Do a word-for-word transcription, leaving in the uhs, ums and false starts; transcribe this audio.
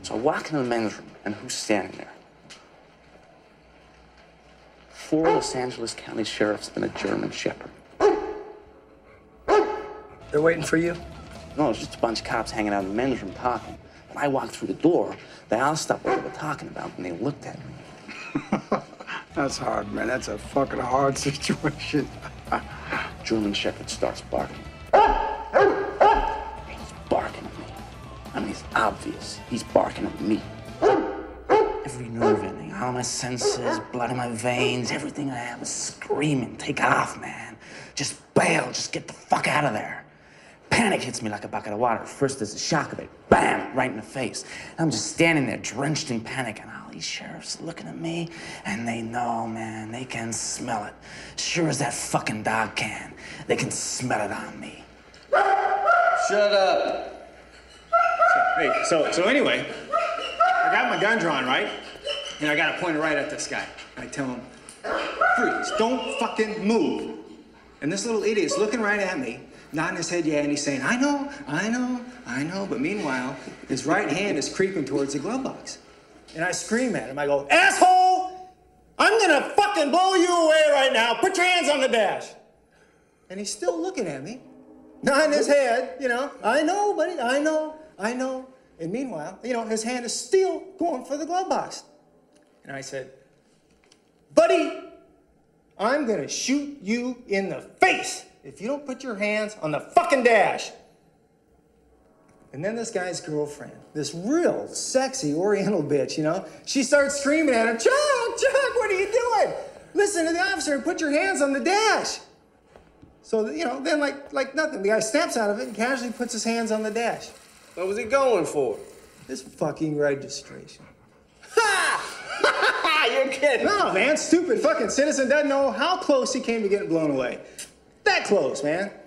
So I walk into the men's room, and who's standing there? Four Los Angeles County sheriffs and a German Shepherd. They're waiting for you? No, it's just a bunch of cops hanging out in the men's room talking. When I walked through the door, they all stopped what they were talking about, and they looked at me. That's hard, man. That's a fucking hard situation. German Shepherd starts barking. He's barking at me. I mean, it's obvious. He's barking at me. Every nerve ending, all my senses, blood in my veins, everything I have is screaming, take off, man. Just bail, just get the fuck out of there. Panic hits me like a bucket of water. First there's a shock of it, bam, right in the face. And I'm just standing there drenched in panic, and all these sheriffs are looking at me, and they know, man, they can smell it. Sure as that fucking dog can. They can smell it on me. Shut up. So, hey, so, so anyway, I got my gun drawn, right? And I got it pointed right at this guy. I tell him, freeze, don't fucking move. And this little idiot's looking right at me, nodding his head, yeah, and he's saying, I know, I know, I know. But meanwhile, his right hand is creeping towards the glove box. And I scream at him, I go, asshole, I'm gonna fucking blow you away right now. Put your hands on the dash. And he's still looking at me, nodding his head, you know, I know, buddy, I know, I know. And meanwhile, you know, his hand is still going for the glove box. And I said, buddy, I'm gonna shoot you in the face if you don't put your hands on the fucking dash. And then this guy's girlfriend, this real sexy Oriental bitch, you know, she starts screaming at him, Chuck, Chuck, what are you doing? Listen to the officer and put your hands on the dash. So, you know, then like, like nothing, the guy snaps out of it and casually puts his hands on the dash. What was he going for? This fucking registration. Ha! You're kidding. No, man, stupid fucking citizen doesn't know how close he came to getting blown away. That close, man.